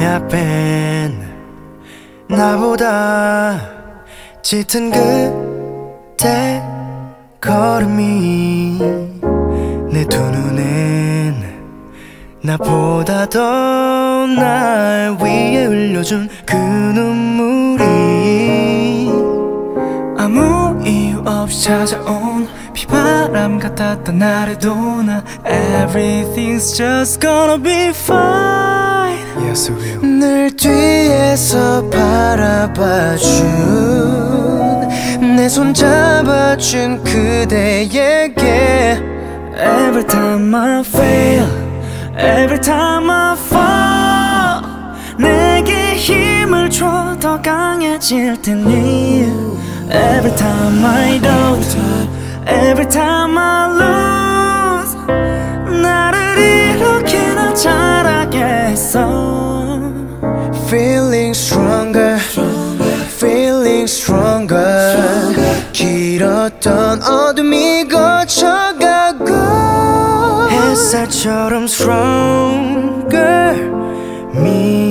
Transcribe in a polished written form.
앞엔 나보다 짙은 그대 걸음이 내 두 눈엔 나보다 더 날 위해 흘려준 그 눈물이 아무 이유 없이 찾아온 비바람 같았던 날에도 나 Everything's just gonna be fine. Yes, it will. 늘 뒤에서 바라봐준 내 손 잡아준 그대에게 Every time I fail, every time I fall 내게 힘을 줘 더 강해질 테니 Every time I doubt, every time I lose 나를 이렇게나 잘하게 했어 Feeling stronger, feeling stronger 길었던 어둠이 거쳐가고 햇살처럼 stronger